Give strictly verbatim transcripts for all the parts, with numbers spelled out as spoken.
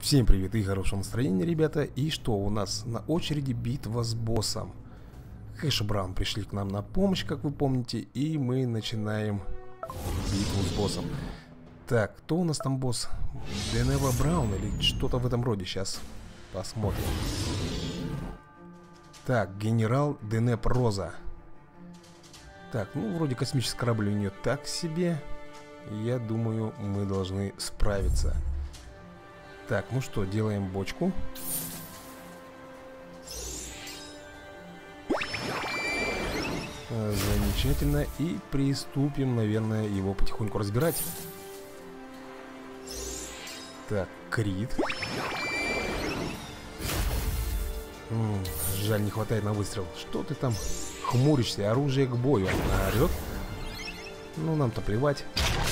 Всем привет и хорошего настроения, ребята. И что, у нас на очереди битва с боссом. Хэш и Браун пришли к нам на помощь, как вы помните. И мы начинаем битву с боссом. Так, кто у нас там босс? Денева Браун или что-то в этом роде? Сейчас посмотрим. Так, генерал Денеп Роза. Так, ну вроде космический корабль у нее так себе. Я думаю, мы должны справиться. Так, ну что, делаем бочку. Замечательно. И приступим, наверное, его потихоньку разбирать. Так, крит. М -м, жаль, не хватает на выстрел. Что ты там хмуришься? Оружие к бою. Она орет. Ну, нам-то плевать.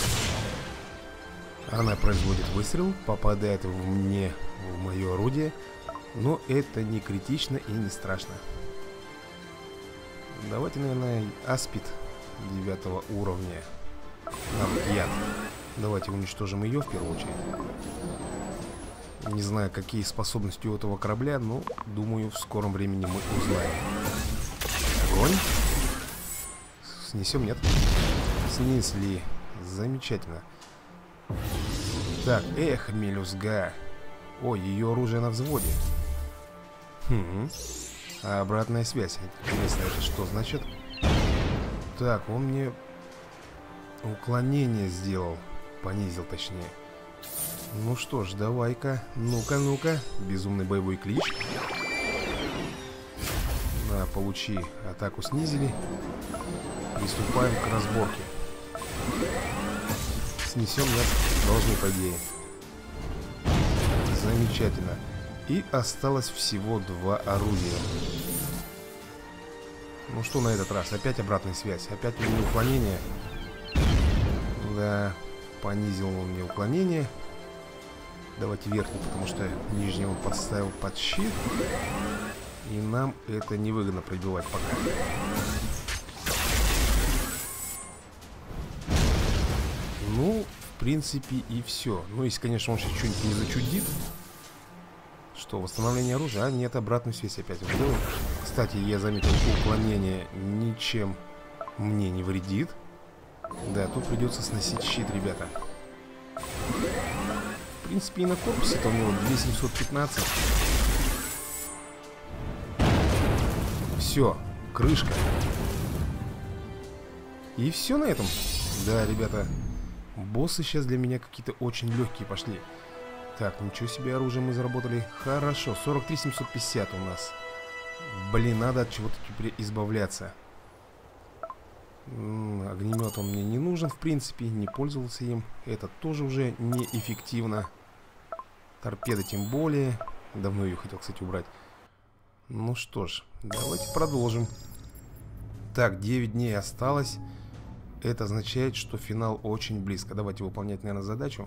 Она производит выстрел, попадает в мне, в мое орудие. Но это не критично и не страшно. Давайте, наверное, аспид девятого уровня. Нам яд. Давайте уничтожим ее в первую очередь. Не знаю, какие способности у этого корабля, но думаю, в скором времени мы узнаем. Огонь. Снесем, нет? Снесли. Замечательно. Так, эх, мелюзга. Ой, ее оружие на взводе. Хм. А обратная связь. Интересно, это что значит? Так, он мне уклонение сделал. Понизил, точнее. Ну что ж, давай-ка. Ну-ка, ну-ка. Безумный боевой клич. На, получи. Атаку снизили. Приступаем к разборке. Снесем, нет, должны, по идее. Замечательно. И осталось всего два орудия. Ну что на этот раз? Опять обратная связь. Опять у меня уклонение. Да, понизил он мне уклонение. Давайте верхний, потому что нижний он подставил под щит. И нам это невыгодно пробивать пока. Ну, в принципе, и все. Ну, если, конечно, он сейчас что-нибудь не зачудит. Что, восстановление оружия? А, нет, обратную связь опять выдал. Кстати, я заметил, уклонение ничем мне не вредит. Да, тут придется сносить щит, ребята. В принципе, и на корпусе-то у него две тысячи семьсот пятнадцать. Все, крышка. И все на этом. Да, ребята. Боссы сейчас для меня какие-то очень легкие пошли. Так, ничего себе, оружие мы заработали. Хорошо, сорок три семьсот пятьдесят у нас. Блин, надо от чего-то теперь избавляться. М-м, огнемет он мне не нужен, в принципе. Не пользовался им. Это тоже уже неэффективно. Торпеда тем более. Давно ее хотел, кстати, убрать. Ну что ж, давайте продолжим. Так, девять дней осталось. Это означает, что финал очень близко. Давайте выполнять, наверное, задачу.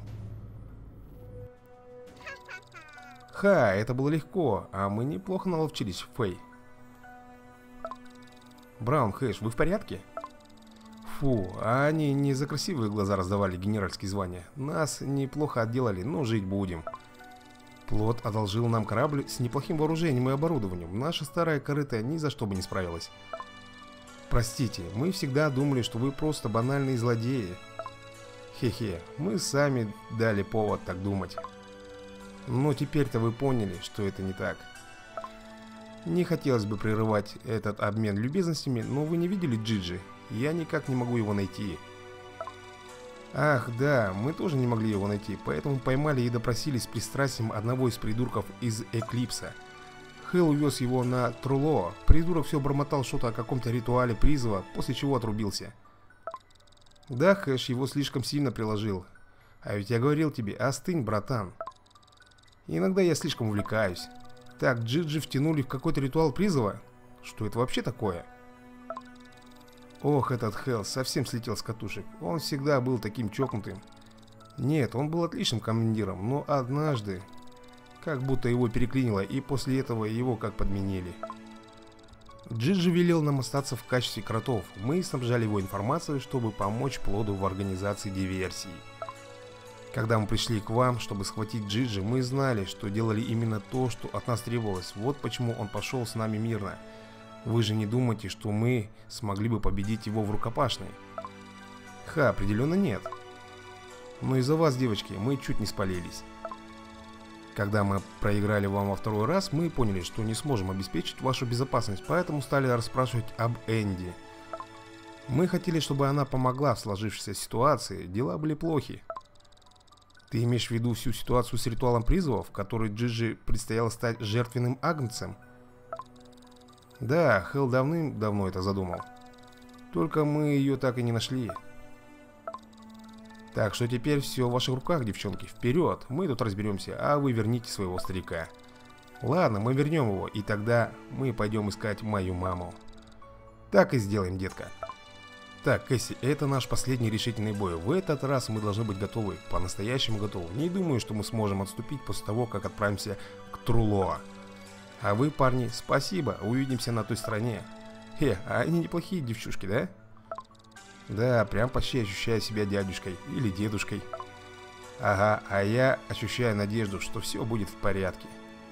Ха, это было легко. А мы неплохо наловчились, Фэй. Браун, Хэш, вы в порядке? Фу, а они не за красивые глаза раздавали генеральские звания. Нас неплохо отделали, но жить будем. Плот одолжил нам корабль с неплохим вооружением и оборудованием. Наша старая корыта ни за что бы не справилась. Простите, мы всегда думали, что вы просто банальные злодеи. Хе-хе, мы сами дали повод так думать. Но теперь-то вы поняли, что это не так. Не хотелось бы прерывать этот обмен любезностями, но вы не видели Джиджи? Я никак не могу его найти. Ах, да, мы тоже не могли его найти, поэтому поймали и допросили с пристрастием одного из придурков из Эклипса. Хэл увез его на Труло. Придурок все бормотал что-то о каком-то ритуале призыва, после чего отрубился. Да, Хэш его слишком сильно приложил. А ведь я говорил тебе, остынь, братан. Иногда я слишком увлекаюсь. Так, Джиджи втянули в какой-то ритуал призыва? Что это вообще такое? Ох, этот Хэл совсем слетел с катушек. Он всегда был таким чокнутым. Нет, он был отличным командиром, но однажды... Как будто его переклинило, и после этого его как подменили. Джиджи велел нам остаться в качестве кротов. Мы снабжали его информацией, чтобы помочь плоду в организации диверсии. Когда мы пришли к вам, чтобы схватить Джиджи, мы знали, что делали именно то, что от нас требовалось. Вот почему он пошел с нами мирно. Вы же не думаете, что мы смогли бы победить его в рукопашной? Ха, определенно нет. Но из-за вас, девочки, мы чуть не спалились. Когда мы проиграли вам во второй раз, мы поняли, что не сможем обеспечить вашу безопасность, поэтому стали расспрашивать об Энди. Мы хотели, чтобы она помогла в сложившейся ситуации, дела были плохи. Ты имеешь в виду всю ситуацию с ритуалом призыва, в которой Джиджи предстояло стать жертвенным агнцем? Да, Хелл давным-давно это задумал. Только мы ее так и не нашли. Так что теперь все в ваших руках, девчонки. Вперед, мы тут разберемся, а вы верните своего старика. Ладно, мы вернем его, и тогда мы пойдем искать мою маму. Так и сделаем, детка. Так, Кэсси, это наш последний решительный бой. В этот раз мы должны быть готовы, по-настоящему готовы. Не думаю, что мы сможем отступить после того, как отправимся к Трулоа. А вы, парни, спасибо, увидимся на той стороне. Хе, а они неплохие девчушки, да? Да, прям почти ощущаю себя дядюшкой или дедушкой. Ага, а я ощущаю надежду, что все будет в порядке.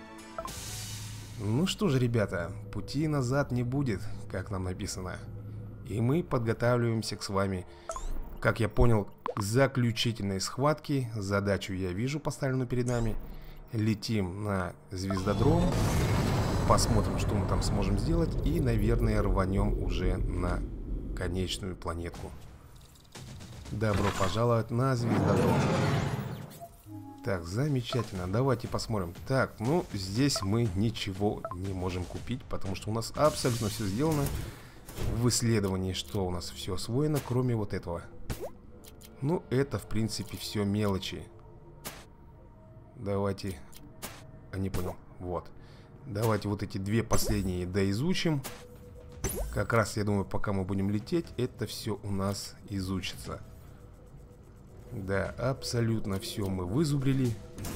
Ну что же, ребята, пути назад не будет, как нам написано. И мы подготавливаемся к с вами, как я понял, к заключительной схватке. Задачу я вижу поставленную перед нами. Летим на звездодром. Посмотрим, что мы там сможем сделать. И, наверное, рванем уже на конечную планетку. Добро пожаловать на звездодром. Так, замечательно. Давайте посмотрим. Так, ну, здесь мы ничего не можем купить, потому что у нас абсолютно все сделано. В исследовании, что у нас все освоено, кроме вот этого. Ну, это, в принципе, все мелочи. Давайте... А, не понял. Вот. Давайте вот эти две последние доизучим. Как раз, я думаю, пока мы будем лететь, это все у нас изучится. Да, абсолютно все мы вызубрили.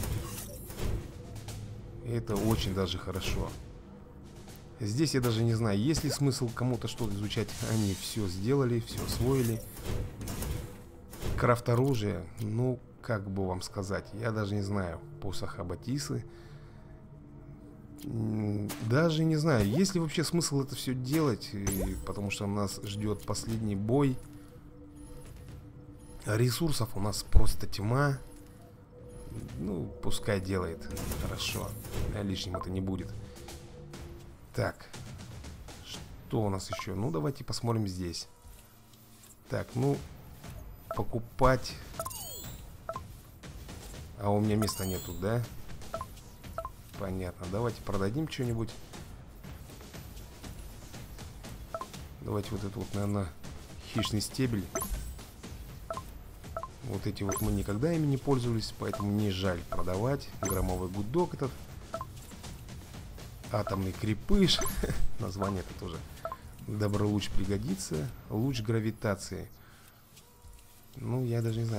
Это очень даже хорошо. Здесь я даже не знаю, есть ли смысл кому-то что-то изучать. Они все сделали, все освоили. Крафт оружия, ну, как бы вам сказать, я даже не знаю. Посох Аббатисы. Даже не знаю, есть ли вообще смысл это все делать, и, потому что нас ждет последний бой. Ресурсов у нас просто тьма. Ну, пускай делает. Хорошо, лишним это не будет. Так, что у нас еще? Ну, давайте посмотрим здесь. Так, ну, покупать. А у меня места нету, да? Понятно, давайте продадим что-нибудь. Давайте вот это вот, наверное, хищный стебель. Вот эти вот мы никогда ими не пользовались, поэтому не жаль продавать. Громовый гудок этот. Атомный крепыш. Название это тоже. Добролуч пригодится. Луч гравитации. Ну, я даже не знаю.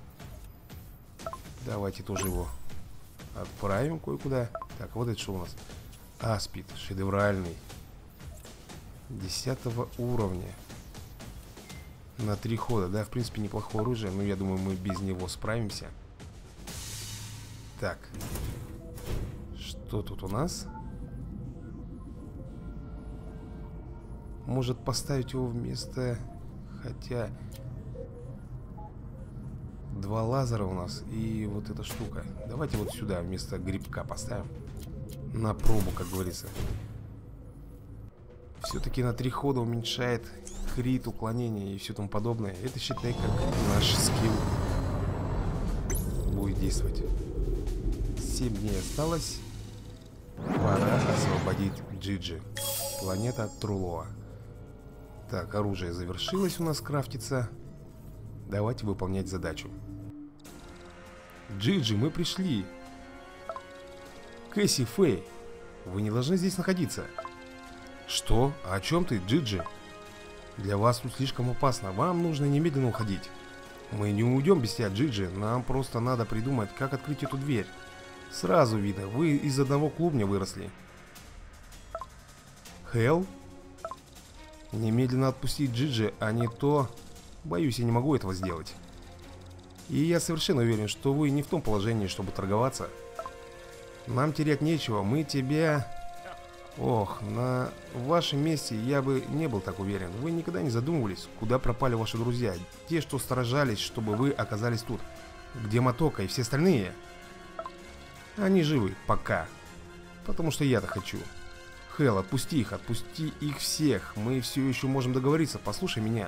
Давайте тоже его отправим кое-куда. Так, вот это что у нас? Аспид, шедевральный. Десятого уровня. На три хода, да, в принципе, неплохое оружие. Но я думаю, мы без него справимся. Так. Что тут у нас? Может поставить его вместо... Хотя... Два лазера у нас и вот эта штука. Давайте вот сюда вместо грибка поставим. На пробу, как говорится. Все-таки на три хода уменьшает крит, уклонение и все тому подобное. Это, считай, как наш скилл будет действовать. семь дней осталось. Пора освободить Джиджи. Планета Трулоа. Так, оружие завершилось у нас крафтиться. Давайте выполнять задачу. Джиджи, мы пришли. Кэсси, Фэй, вы не должны здесь находиться. Что? А о чем ты, Джиджи? Для вас тут слишком опасно. Вам нужно немедленно уходить. Мы не уйдем без тебя, Джиджи. Нам просто надо придумать, как открыть эту дверь. Сразу видно, вы из одного клубня выросли. Хелл? Немедленно отпустить Джиджи, а не то... Боюсь, я не могу этого сделать. И я совершенно уверен, что вы не в том положении, чтобы торговаться. Нам терять нечего, мы тебя... Ох, на вашем месте я бы не был так уверен. Вы никогда не задумывались, куда пропали ваши друзья? Те, что сражались, чтобы вы оказались тут. Где Мотока и все остальные? Они живы, пока. Потому что я-то хочу. Хелл, отпусти их, отпусти их всех. Мы все еще можем договориться, послушай меня.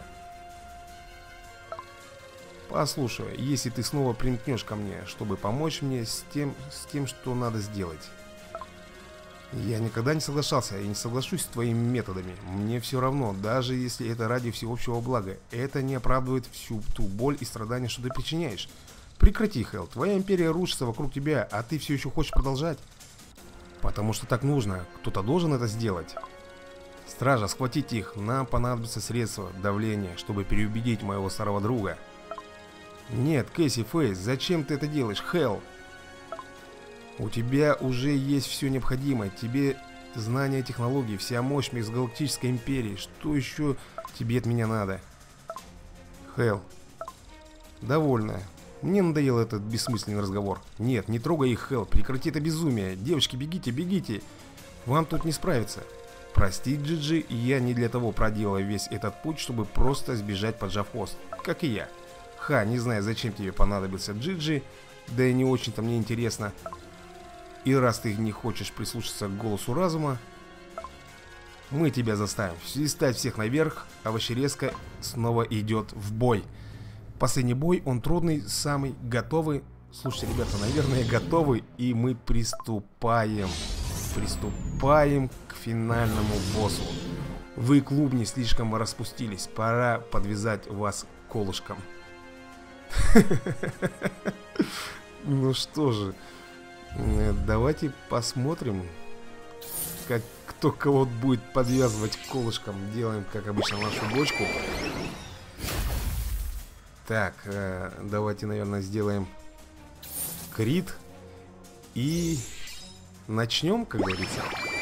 Послушай, если ты снова примкнешь ко мне, чтобы помочь мне с тем, с тем, что надо сделать. Я никогда не соглашался и не соглашусь с твоими методами. Мне все равно, даже если это ради всеобщего блага. Это не оправдывает всю ту боль и страдания, что ты причиняешь. Прекрати, Хелл, твоя империя рушится вокруг тебя, а ты все еще хочешь продолжать. Потому что так нужно, кто-то должен это сделать. Стража, схватите их, нам понадобятся средства, давление, чтобы переубедить моего старого друга. Нет, Кэсси, Фейс, зачем ты это делаешь, Хелл? У тебя уже есть все необходимое. Тебе знания технологий, вся мощь межгалактической империи. Что еще тебе от меня надо? Хелл. Довольно. Мне надоел этот бессмысленный разговор. Нет, не трогай их, Хелл. Прекрати это безумие. Девочки, бегите, бегите. Вам тут не справиться. Прости, Джиджи, я не для того проделал весь этот путь, чтобы просто сбежать, поджав хвост. Как и я. Ха, не знаю, зачем тебе понадобился Джиджи. Да и не очень-то мне интересно. И раз ты не хочешь прислушаться к голосу разума, мы тебя заставим свистать всех наверх, а Овощерезка снова идет в бой. Последний бой, он трудный, самый готовый. Слушайте, ребята, наверное, готовы, и мы приступаем. Приступаем к финальному боссу. Вы, клубни, слишком распустились, пора подвязать вас колышком. Ну что же, давайте посмотрим, как кто кого будет подвязывать колышком. Делаем, как обычно, нашу бочку. Так, э, давайте, наверное, сделаем крит. И начнем, как говорится.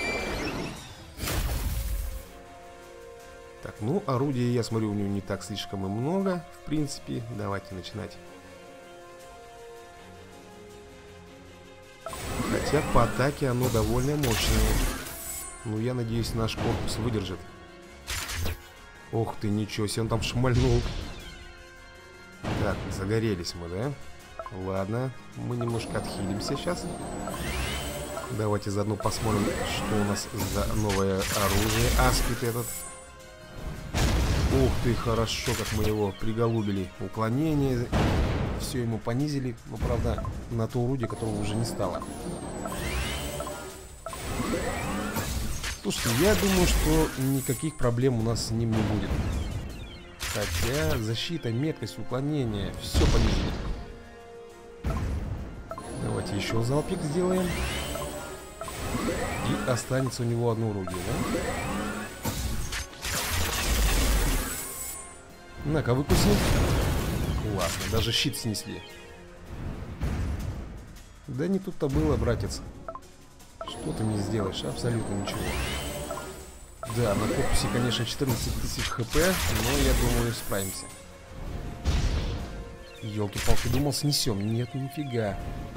Так, ну, орудия, я смотрю, у него не так слишком и много, в принципе. Давайте начинать. Хотя по атаке оно довольно мощное. Ну, я надеюсь, наш корпус выдержит. Ох ты, ничего себе, он там шмальнул. Так, загорелись мы, да? Ладно, мы немножко отхилимся сейчас. Давайте заодно посмотрим, что у нас за новое оружие. Аспид этот. Ух ты, хорошо, как мы его приголубили. Уклонение. Все ему понизили. Но, правда, на то орудие, которого уже не стало. Слушайте, я думаю, что никаких проблем у нас с ним не будет. Хотя защита, меткость, уклонение, все понизили. Давайте еще залпик сделаем. И останется у него одно орудие, да? На-ка, выкуси. Классно, даже щит снесли. Да не тут-то было, братец. Что ты мне сделаешь? Абсолютно ничего. Да, на корпусе, конечно, четырнадцать тысяч хп, но я думаю, справимся. Ёлки-палки, думал, снесем. Нет, нифига.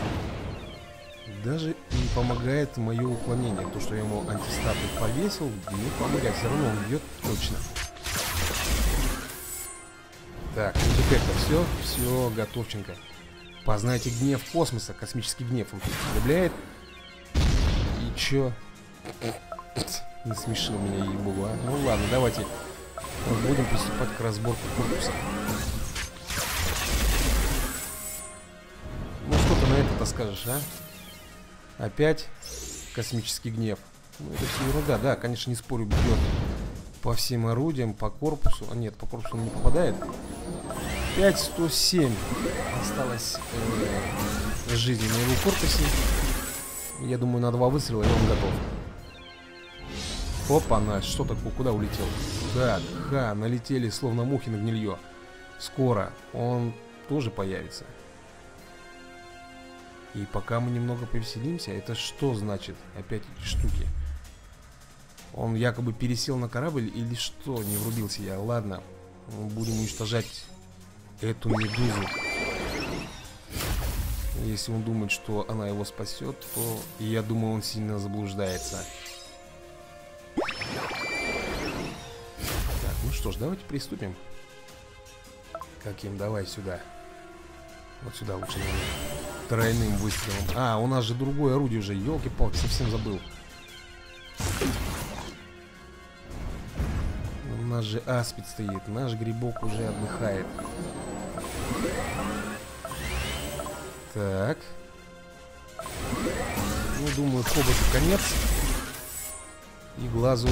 Даже не помогает мое уклонение. То, что я ему антистаты повесил, не помогает. Все равно он бьет точно. Так, ну теперь это все, все, готовченко. Познайте гнев космоса, космический гнев он потребляет. И чё? Насмешил меня, ей-богу, а? Ну ладно, давайте будем приступать к разборке корпуса. Ну что ты на это-то скажешь, а? Опять космический гнев. Ну это все ерунда, да, конечно, не спорю, бьет по всем орудиям, по корпусу. А нет, по корпусу он не попадает. пять сто семь осталось э, жизни на его корпусе. Я думаю, на два выстрела, и он готов. Опа, на, что такое, куда улетел? Да, ха, налетели словно мухи на гнилье. Скоро он тоже появится. И пока мы немного повеселимся, это что значит? Опять эти штуки. Он якобы пересел на корабль или что? Не врубился я. Ладно, будем уничтожать эту медузу. Если он думает, что она его спасет, то я думаю, он сильно заблуждается. Так, ну что ж, давайте приступим. Каким? Давай сюда. Вот сюда лучше, наверное. Тройным выстрелом. А, у нас же другое орудие уже. Ёлки-палки, совсем забыл. У нас же аспид стоит. Наш грибок уже отдыхает. Так. Ну, думаю, хоботу конец. И глазу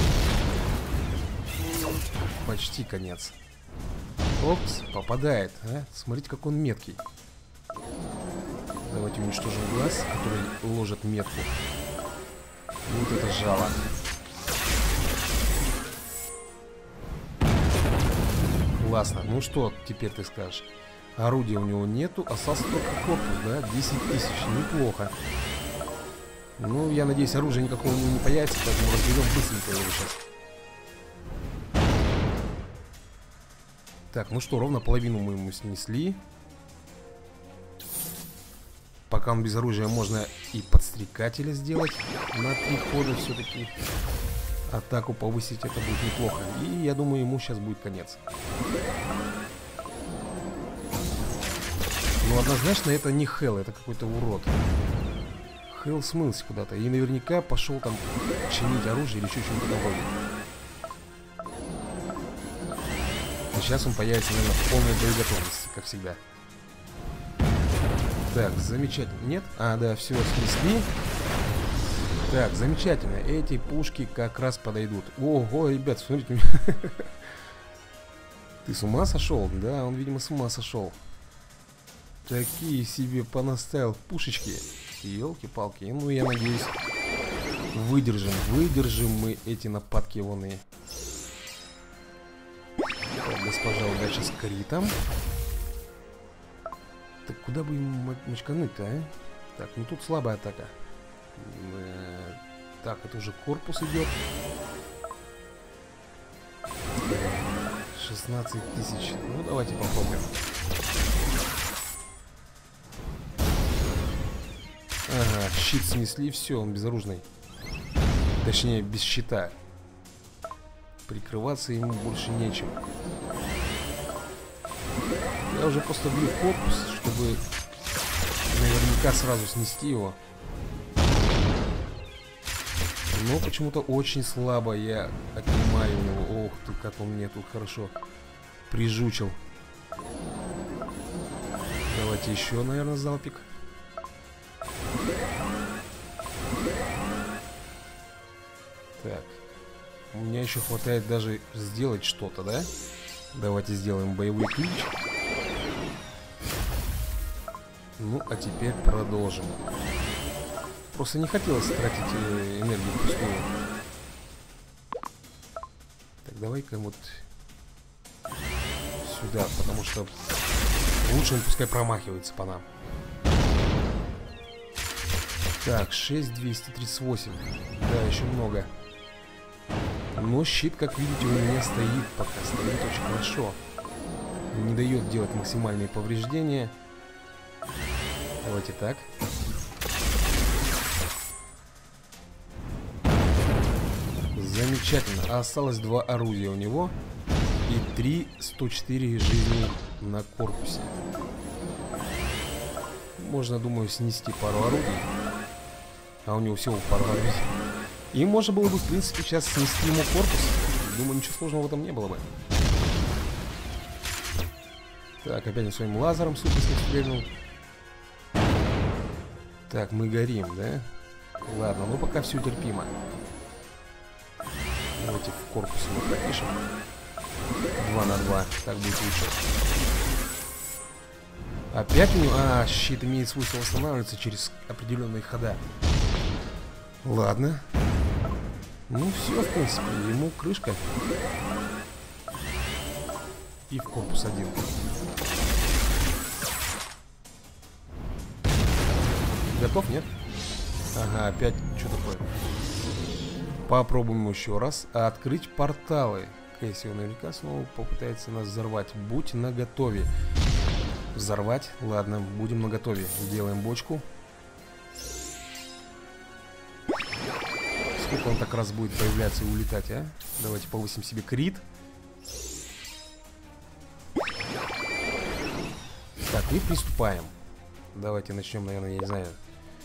почти конец. Опс, попадает, а? Смотрите, как он меткий. Давайте уничтожим глаз, который ложит метку. Вот это жало. Классно. Ну что теперь ты скажешь? Орудия у него нету, остался только корпус, да? десять тысяч, неплохо. Ну, я надеюсь, оружия никакого у него не появится, поэтому разберем быстренько его сейчас. Так, ну что, ровно половину мы ему снесли. Пока он без оружия, можно и подстрекателя сделать. На три хода все-таки атаку повысить, это будет неплохо. И я думаю, ему сейчас будет конец. Ну, однозначно, это не Хелл, это какой-то урод. Хелл смылся куда-то и наверняка пошел там чинить оружие или еще что-нибудь такое. И сейчас он появится, наверное, в полной боеготовности, как всегда. Так, замечательно. Нет? А, да, все, снесли. Так, замечательно. Эти пушки как раз подойдут. Ого, ребят, смотрите. Ты с ума сошел? Да, он, видимо, с ума сошел. Такие себе понаставил пушечки. Елки-палки. Ну, я надеюсь, выдержим. Выдержим мы эти нападки воны. Так, госпожа, удача с критом. Так куда бы ему мочкануть-то, а? Так, ну тут слабая атака. Так, это уже корпус идет. шестнадцать тысяч. Ну, давайте попробуем. Ага, щит снесли, все, он безоружный. Точнее, без щита. Прикрываться ему больше нечем. Я уже просто бью в корпус, чтобы наверняка сразу снести его. Но почему-то очень слабо я отнимаю его. Ох ты, как он мне тут хорошо прижучил. Давайте еще, наверное, залпик. Так. У меня еще хватает даже сделать что-то, да? Давайте сделаем боевой ключ. Ну, а теперь продолжим. Просто не хотелось тратить э, энергию впустую. Так, давай-ка вот сюда, потому что лучше он пускай промахивается по нам. Так, шесть двести тридцать восемь. Да, еще много. Но щит, как видите, у меня стоит пока. Стоит очень хорошо. Не дает делать максимальные повреждения. Давайте так. Замечательно. Осталось два орудия у него. И три сто четыре жизни на корпусе. Можно, думаю, снести пару орудий. А у него всего пару орудий. И можно было бы, в принципе, сейчас снести ему корпус. Думаю, ничего сложного в этом не было бы. Так, опять я своим лазером суперским стрельнул. Так, мы горим, да? Ладно, ну пока все терпимо. Давайте в корпус мы пропишем. два на два, так будет лучше. Опять у него... А, щит имеет свойство восстанавливаться через определенные хода. Ладно. Ну все, в принципе, ему крышка. И в корпус один. Готов, нет? Ага, опять что такое? Попробуем еще раз. Открыть порталы. Кэссио наверняка снова попытается нас взорвать. Будь наготове. Взорвать. Ладно, будем наготове. Делаем бочку. Сколько он так раз будет появляться и улетать, а? Давайте повысим себе крит. Так, и приступаем. Давайте начнем, наверное, я не знаю.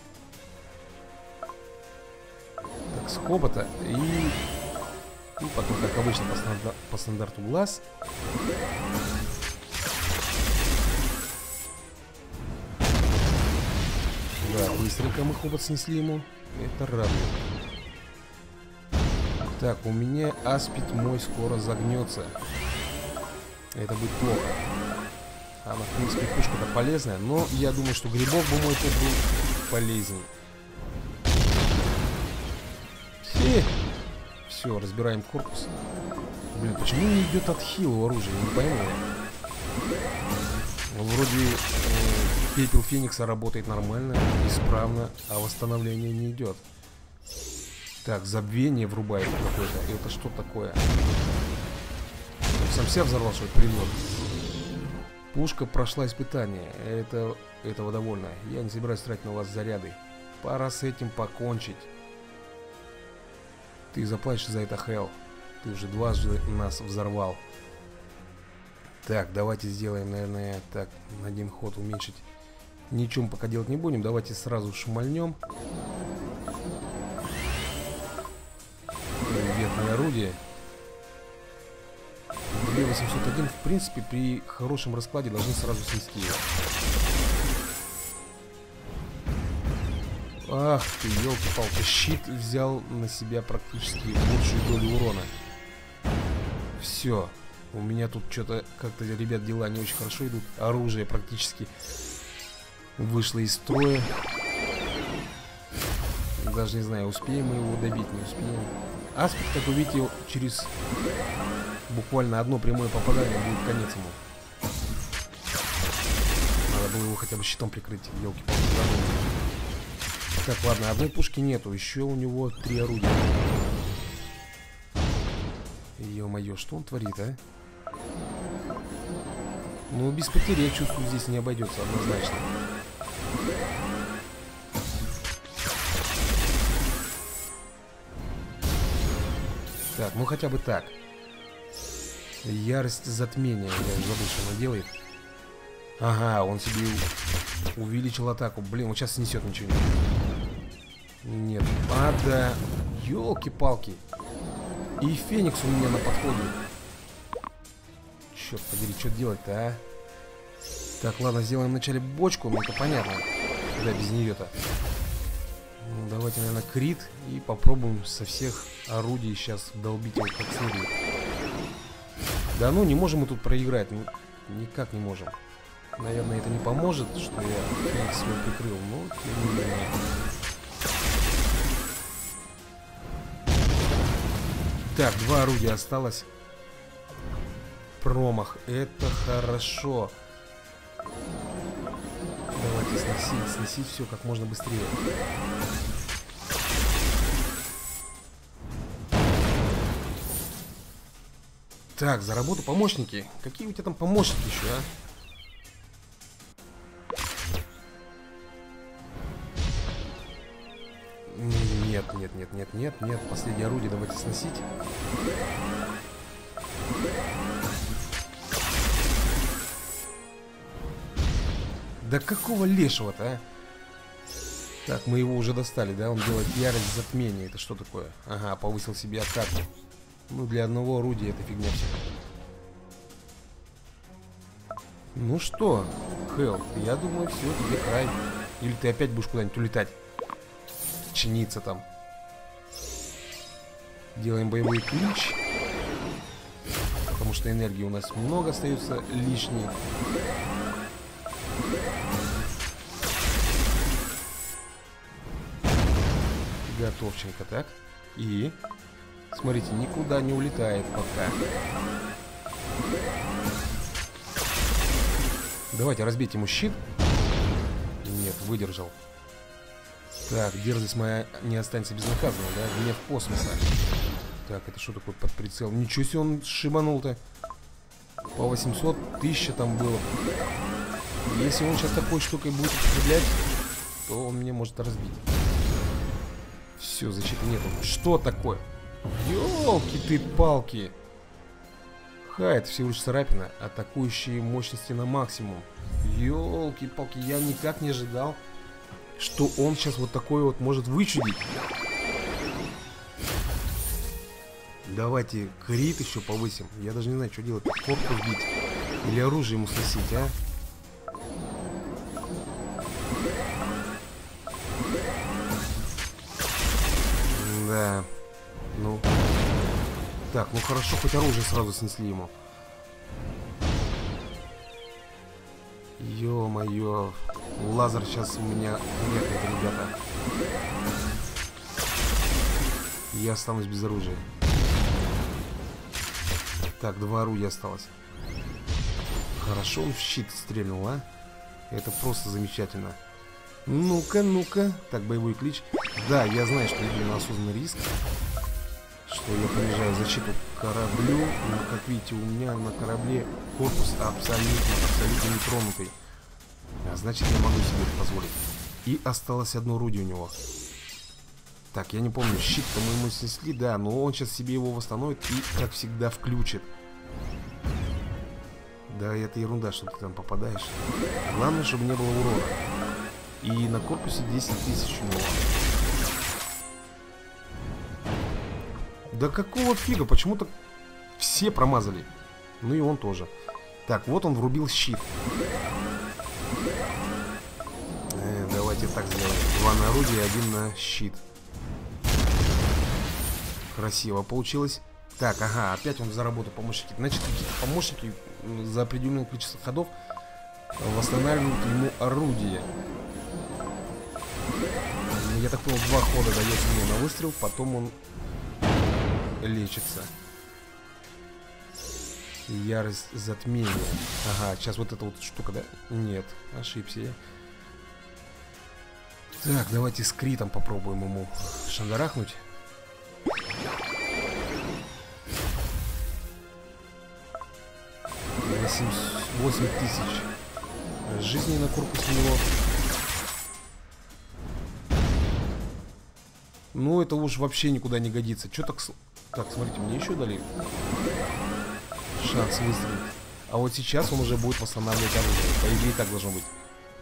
Так, с хобота. И... И потом, как обычно, по, стандар... по стандарту глаз. Да, быстренько мы хобот снесли ему. Это радует. Так, у меня аспид мой скоро загнется. Это будет плохо. Она, в принципе, пушка-то полезная. Но я думаю, что грибок бы мой тут был полезней. Фи! Все, разбираем корпус. Блин, почему не идет отхил у оружия? Я не пойму. Вроде э, пепел Феникса работает нормально, исправно, а восстановление не идет. Так, забвение врубает какое-то. Это что такое? Сам себя взорвал, что ли, придет? Пушка прошла испытание. Это, этого довольно. Я не собираюсь тратить на вас заряды. Пора с этим покончить. Ты заплатишь за это, Хелл. Ты уже дважды нас взорвал. Так, давайте сделаем, наверное, так, на один ход уменьшить. Ничем пока делать не будем. Давайте сразу шмальнем. Верхнее орудие. две тысячи восемьсот один, в принципе, при хорошем раскладе должны сразу снести его. Ах ты, елки-палки, щит взял на себя практически большую долю урона. Все. У меня тут что-то как-то, ребят, дела не очень хорошо идут. Оружие практически вышло из строя. Даже не знаю, успеем мы его добить, не успеем. Аспид, как вы видите, через буквально одно прямое попадание будет конец ему. Надо было его хотя бы щитом прикрыть, елки-палки. Так, ладно, одной пушки нету, еще у него три орудия. Ё-моё, что он творит, а? Ну, без потери, я чувствую, здесь не обойдется однозначно. Так, ну хотя бы так. Ярость затмения. Я забыл, что она делает. Ага, он себе увеличил атаку. Блин, вот сейчас снесет ничего. Нет. А, да. Ёлки-палки. И Феникс у меня на подходе. Черт подери, что делать-то, а? Так, ладно, сделаем вначале бочку. Ну, это понятно. Куда без нее-то? Ну, давайте, наверное, крит. И попробуем со всех орудий сейчас долбить его как следует. Да ну, не можем мы тут проиграть. Ну, никак не можем. Наверное, это не поможет, что я Феникс свой прикрыл. Но, тем не менее. Так, два орудия осталось. Промах. Это хорошо. Давайте сносить, сносить все как можно быстрее. Так, за работу помощники. Какие у тебя там помощники еще, а? Нет, нет, нет, нет, нет, нет. Последнее орудие давайте сносить. Да какого лешего-то, а? Так, мы его уже достали, да? Он делает ярость затмения. Это что такое? Ага, повысил себе атаку. Ну, для одного орудия это фигня все. Ну что, Хелл, я думаю, все, тебе край. Или ты опять будешь куда-нибудь улетать? Чиниться там. Делаем боевой ключ. Потому что энергии у нас много остается лишней. Готовченко, так. И смотрите, никуда не улетает пока. Давайте разбейте ему щит. Нет, выдержал. Так, дерзость моя не останется безнаказанной, да? Гнев космоса. Так, это что такое под прицел? Ничего себе он шибанул-то. По восемьсот, тысяча там было. Если он сейчас такой штукой будет употреблять, то он меня может разбить. Все, защиты нету. Что такое? Ёлки ты палки. Ха, это всего лишь царапина. Атакующие мощности на максимум. Ёлки палки, я никак не ожидал, что он сейчас вот такой вот может вычудить. Давайте крит еще повысим. Я даже не знаю, что делать. Корпус бить или оружие ему сносить, а? Да. Ну. Так, ну хорошо, хоть оружие сразу снесли ему. Ё-моё. Лазер сейчас у меня вряд ли, ребята. Я останусь без оружия. Так, два орудия осталось. Хорошо он в щит стрельнул, а? Это просто замечательно. Ну-ка, ну-ка. Так, боевой клич. Да, я знаю, что иду на осознанный риск. Что я понижаю защиту кораблю. Но, как видите, у меня на корабле корпус абсолютно, абсолютно нетронутый. А значит, я могу себе это позволить. И осталось одно орудие у него. Так, я не помню, щит-то мы ему снесли, да, но он сейчас себе его восстановит и, как всегда, включит. Да, это ерунда, что ты там попадаешь. Главное, чтобы не было урона. И на корпусе десять тысяч у него. Да какого фига? Почему-то все промазали. Ну и он тоже. Так, вот он врубил щит. Э, давайте так сделаем. Два на орудие, один на щит. Красиво получилось. Так, ага, опять он заработал помощники. Значит, какие-то помощники за определенное количество ходов восстанавливают ему орудие. Я так понял, два хода дается мне на выстрел, потом он лечится. Ярость затмения. Ага, сейчас вот эта вот штука, да? Нет, ошибся я. Так, давайте с критом попробуем ему шандарахнуть. восемь тысяч жизней на корпусе у него. Ну, это уж вообще никуда не годится. Что так... Так, смотрите, мне еще дали шанс выстрелить. А вот сейчас он уже будет восстанавливать оружие. По идее, так должно быть.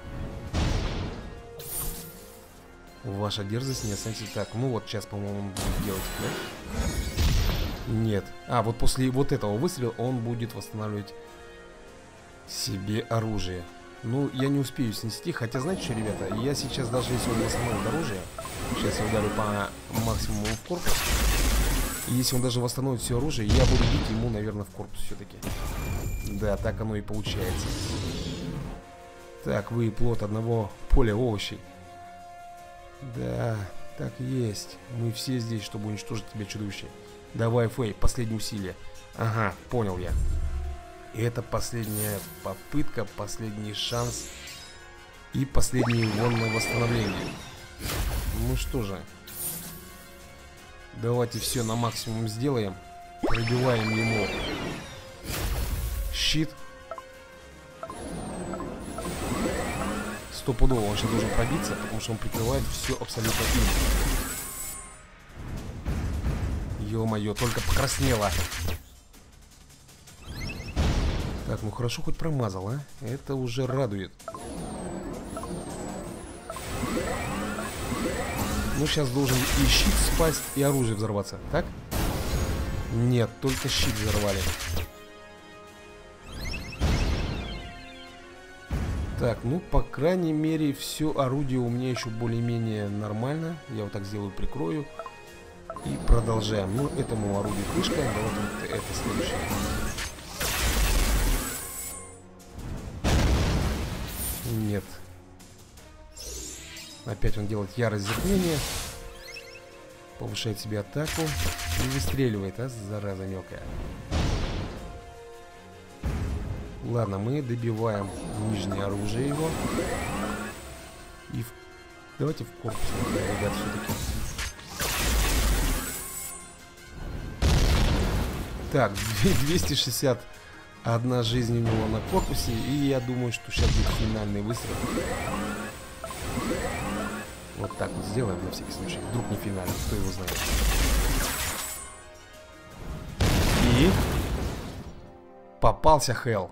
Ваша дерзость не останется. Так, ну вот сейчас, по-моему, он будет делать, да? Нет. А, вот после вот этого выстрела он будет восстанавливать себе оружие. Ну, я не успею снести. Хотя, знаете что, ребята, я сейчас, даже если он восстановит оружие, сейчас я ударю по максимуму в корпус. И если он даже восстановит все оружие, я буду бить ему, наверное, в корпус все-таки. Да, так оно и получается. Так, вы плод одного поля овощей. Да, так и есть. Мы все здесь, чтобы уничтожить тебя, чудовище. Давай, Фэй, последнее усилие. Ага, понял я. И это последняя попытка, последний шанс и последнее ионное восстановление. Ну что же, давайте все на максимум сделаем. Пробиваем ему щит. Стопудово он сейчас должен пробиться, потому что он прикрывает все абсолютно им. Ё-моё, только покраснело. Так, ну хорошо, хоть промазал, а? Это уже радует. Ну, сейчас должен и щит спасть, и оружие взорваться, так? Нет, только щит взорвали. Так, ну, по крайней мере, все орудие у меня еще более-менее нормально. Я вот так сделаю, прикрою. И продолжаем. Ну, этому орудию крышка. Давайте вот это следующее. Нет. Опять он делает ярость затмения. Повышает себе атаку. И выстреливает, а, зараза мелкая. Ладно, мы добиваем нижнее оружие его. И в... давайте в корпус, ребят, все-таки. Так, двести шестьдесят Одна жизнь у него на корпусе, и я думаю, что сейчас будет финальный выстрел. Вот так вот сделаем на всякий случай. Вдруг не финальный, кто его знает. И... попался Хелл.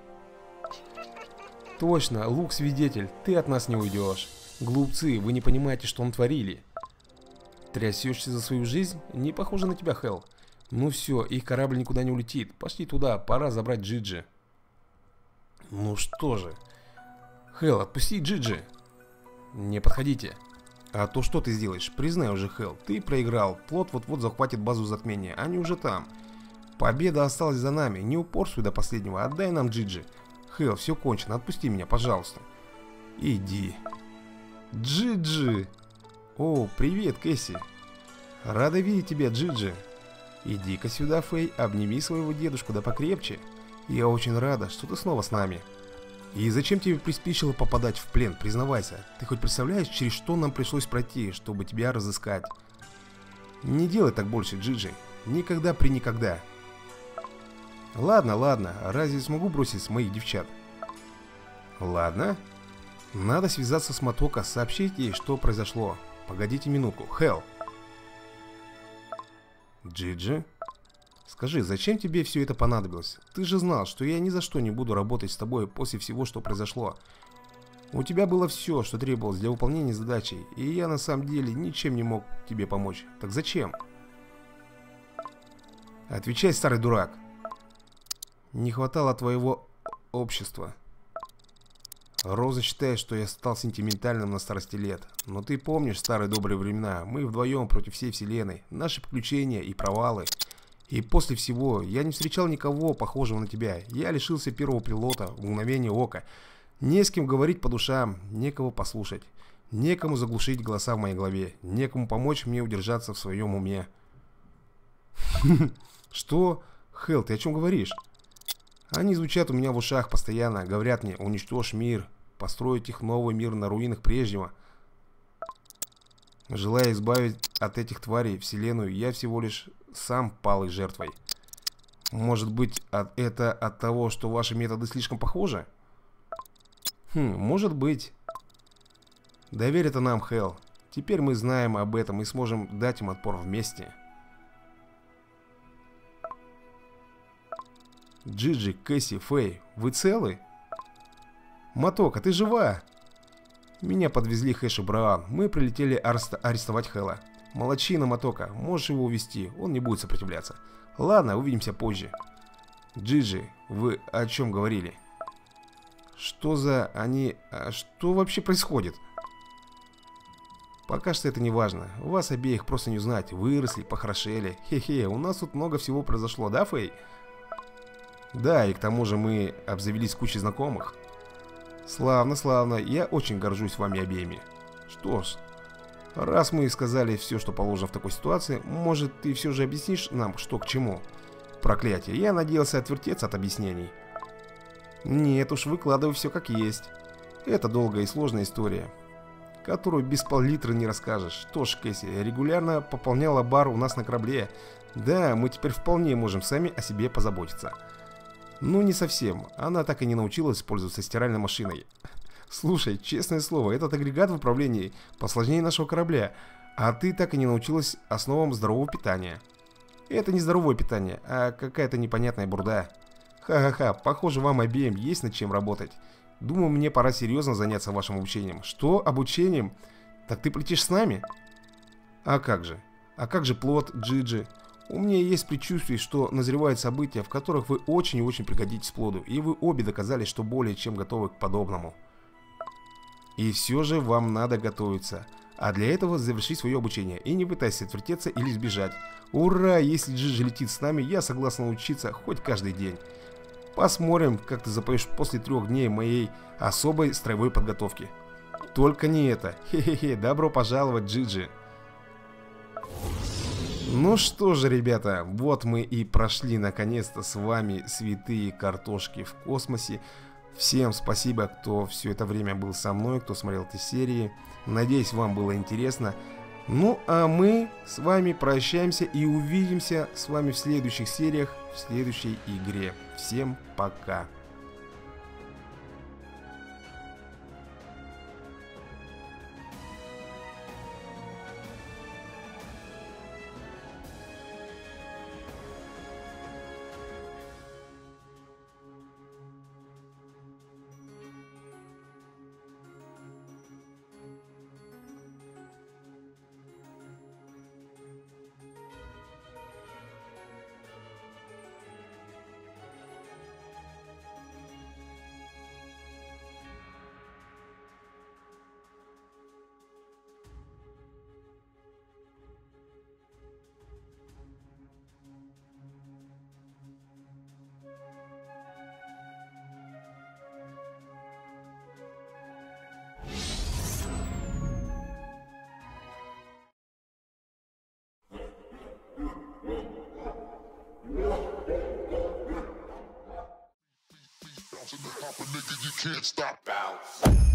Точно, Лук свидетель, ты от нас не уйдешь. Глупцы, вы не понимаете, что он творили. Трясешься за свою жизнь? Не похоже на тебя, Хелл. Ну все, их корабль никуда не улетит. Пошли туда, пора забрать Джиджи. Ну что же. Хелл, отпусти Джиджи. Не подходите. А то что ты сделаешь? Признай уже, Хелл, ты проиграл. Плот вот-вот захватит базу затмения. Они уже там. Победа осталась за нами. Не упорствуй до последнего. Отдай нам Джиджи. Хелл, все кончено. Отпусти меня, пожалуйста. Иди. Джиджи. О, привет, Кэсси. Рада видеть тебя, Джиджи. Иди-ка сюда, Фэй, обними своего дедушку, да покрепче. Я очень рада, что ты снова с нами. И зачем тебе приспичило попадать в плен, признавайся. Ты хоть представляешь, через что нам пришлось пройти, чтобы тебя разыскать? Не делай так больше, Джиджи. Никогда при никогда. Ладно, ладно, разве смогу бросить с моих девчат? Ладно. Надо связаться с Мотоко, сообщить ей, что произошло. Погодите минутку, Хелл. Джиджи? Скажи, зачем тебе все это понадобилось? Ты же знал, что я ни за что не буду работать с тобой после всего, что произошло. У тебя было все, что требовалось для выполнения задачи, и я на самом деле ничем не мог тебе помочь. Так зачем? Отвечай, старый дурак. Не хватало твоего общества. Роза считает, что я стал сентиментальным на старости лет. Но ты помнишь старые добрые времена? Мы вдвоем против всей вселенной. Наши приключения и провалы. И после всего я не встречал никого похожего на тебя. Я лишился первого пилота в мгновение ока. Не с кем говорить по душам, некого послушать. Некому заглушить голоса в моей голове. Некому помочь мне удержаться в своем уме. Что? Хелл, ты о чем говоришь? Они звучат у меня в ушах постоянно. Говорят мне, уничтожь мир. Построить их новый мир на руинах прежнего. Желая избавить от этих тварей вселенную, я всего лишь сам пал их жертвой. Может быть, от, это от того, что ваши методы слишком похожи? Хм, может быть. Доверь это нам, Хелл. Теперь мы знаем об этом и сможем дать им отпор вместе. Джиджи, Кэсси, Фэй, вы целы? Мотоко, ты жива? Меня подвезли Хэш и Браун. Мы прилетели арестовать Хэлла. Молодчина, Мотоко, можешь его увезти, он не будет сопротивляться. Ладно, увидимся позже. Джиджи, вы о чем говорили? Что за они... А что вообще происходит? Пока что это не важно. Вас обеих просто не узнать. Выросли, похорошели. Хе-хе, у нас тут много всего произошло, да, Фэй? Да, и к тому же мы обзавелись кучей знакомых. Славно, славно. Я очень горжусь вами обеими. Что ж, раз мы сказали все, что положено в такой ситуации, может, ты все же объяснишь нам, что к чему? Проклятие, я надеялся отвертеться от объяснений. Нет уж, выкладывай все как есть. Это долгая и сложная история, которую без пол-литра не расскажешь. Что ж, Кэсси, регулярно пополняла бар у нас на корабле. Да, мы теперь вполне можем сами о себе позаботиться. Ну, не совсем. Она так и не научилась пользоваться стиральной машиной. Слушай, честное слово, этот агрегат в управлении посложнее нашего корабля, а ты так и не научилась основам здорового питания. Это не здоровое питание, а какая-то непонятная бурда. Ха-ха-ха, похоже, вам обеим есть над чем работать. Думаю, мне пора серьезно заняться вашим обучением. Что? Обучением? Так ты полетишь с нами? А как же? А как же плот, Джиджи? У меня есть предчувствие, что назревают события, в которых вы очень и очень пригодитесь плоду, и вы обе доказали, что более чем готовы к подобному. И все же вам надо готовиться, а для этого завершить свое обучение, и не пытайся отвертеться или сбежать. Ура, если Джиджи летит с нами, я согласна учиться хоть каждый день. Посмотрим, как ты запоешь после трех дней моей особой строевой подготовки. Только не это. Хе-хе-хе, добро пожаловать, Джиджи. Ну что же, ребята, вот мы и прошли наконец-то с вами святые картошки в космосе. Всем спасибо, кто все это время был со мной, кто смотрел эти серии. Надеюсь, вам было интересно. Ну, а мы с вами прощаемся и увидимся с вами в следующих сериях, в следующей игре. Всем пока! Nigga, you can't stop. Bounce.